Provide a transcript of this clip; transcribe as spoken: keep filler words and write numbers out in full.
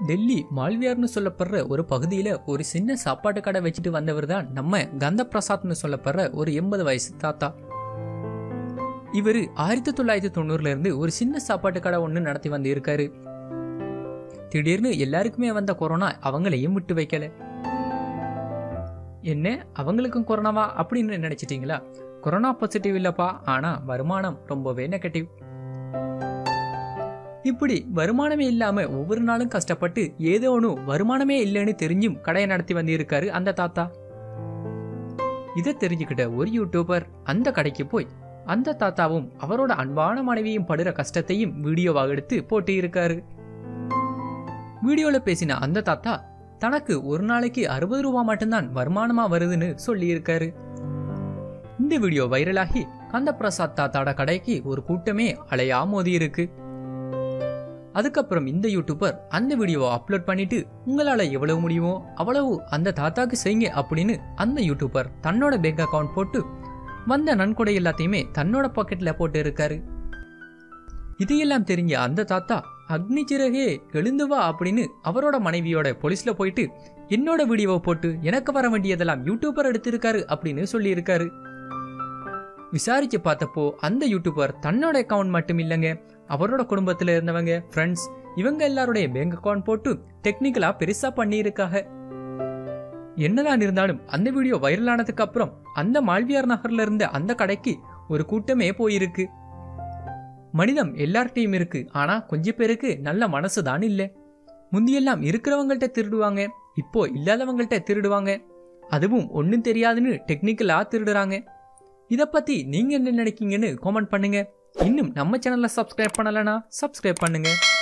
டெல்லி மால்வியார்னு சொல்லப்படுற ஒரு பகுதியில் ஒரு சின்ன சாப்பாட்டு கடை வச்சுட்டு வந்தவர் தான் நம்ம கந்த பிரசாத்னு சொல்லப்படுற ஒரு எண்பது வயசு தாத்தா. இவர் ஆயிரத்தி தொள்ளாயிரத்தி தொண்ணூறுல இருந்து ஒரு சின்ன சாப்பாட்டு கடை ஒன்று நடத்தி வந்து இருக்காரு. திடீர்னு எல்லாருக்குமே வந்த கொரோனா அவங்களையும் விட்டு வைக்கல. என்ன அவங்களுக்கும் கொரோனாவா அப்படின்னு நினைச்சிட்டீங்களா? கொரோனா பாசிட்டிவ் இல்லப்பா, ஆனா வருமானம் ரொம்பவே நெகட்டிவ். இப்படி வருமானமே இல்லாம ஒவ்வொரு நாளும் கஷ்டப்பட்டு ஏதோ ஒன்று வருமானமே இல்லைன்னு தெரிஞ்சும் கடையை நடத்தி வந்து இருக்காரு அந்த தாத்தா. இதை தெரிஞ்சுக்கிட்ட ஒரு யூடியூபர் அந்த கடைக்கு போய் அந்த தாத்தாவும் அவரோட அன்பான மனைவியும் படுற கஷ்டத்தையும் வீடியோவாக எடுத்து போட்டு இருக்காரு. வீடியோல பேசின அந்த தாத்தா தனக்கு ஒரு நாளைக்கு அறுபது ரூபா மட்டும்தான் வருமானமா வருதுன்னு சொல்லி இருக்காரு. இந்த வீடியோ வைரலாகி கந்த பிரசாத் தாத்தாட கடைக்கு ஒரு கூட்டமே அலையா மோதி இருக்கு. அதுக்கப்புறம் இந்த யூடியூபர் அந்த வீடியோவை அப்லோட் பண்ணிட்டு உங்களால எவ்வளவு முடியுமோ அவ்வளவு அந்த தாத்தாக்கு செய்யுங்க அப்படின்னு அந்த யூடியூபர் தன்னோட பேங்க் அக்கவுண்ட் போட்டு வந்த நன்கொடை எல்லாத்தையுமே தன்னோட பாக்கெட்ல போட்டு இருக்காரு. இதையெல்லாம் தெரிஞ்ச அந்த தாத்தா அக்னி சிறகே எழுந்து வா அப்படின்னு அவரோட மனைவியோட போலீஸ்ல போயிட்டு என்னோட வீடியோவை போட்டு எனக்கு வர வேண்டியதெல்லாம் யூடியூபர் எடுத்திருக்காரு அப்படின்னு சொல்லி இருக்காரு. விசாரிச்சு பார்த்தப்போ அந்த யூடியூபர் தன்னோட அக்கவுண்ட் மட்டும் இல்லைங்க, அவரோட குடும்பத்துல இருந்தவங்க, ஃப்ரெண்ட்ஸ், இவங்க எல்லாருடைய பேங்க் அக்கவுண்ட் போட்டு டெக்னிக்கலா பெருசா பண்ணி இருக்காங்க. என்னதான் இருந்தாலும் அந்த வீடியோ வைரலானதுக்கு அப்புறம் அந்த மால்வியார் நகர்ல இருந்த அந்த கடைக்கு ஒரு கூட்டமே போயிருக்கு. மனிதம் எல்லார்ட்டையும் இருக்கு, ஆனா கொஞ்சம் பேருக்கு நல்ல மனசுதான் இல்ல. முந்தியெல்லாம் இருக்கிறவங்கள்ட்ட திருடுவாங்க, இப்போ இல்லாதவங்கள்ட்ட திருடுவாங்க, அதுவும் ஒன்னும் தெரியாதுன்னு டெக்னிக்கலா திருடுறாங்க. இதை பத்தி நீங்க என்ன நினைக்கீங்கன்னு கமெண்ட் பண்ணுங்க. இன்னும் நம்ம சேனலை சப்ஸ்கிரைப் பண்ணலனா சப்ஸ்கிரைப் பண்ணுங்க.